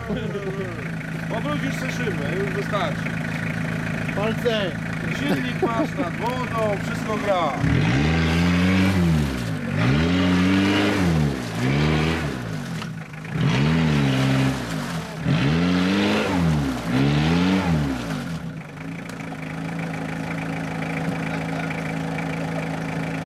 Obrócisz sobie szybę, już wystarczy. Palce! Silnik masz nad wodą, wszystko gra.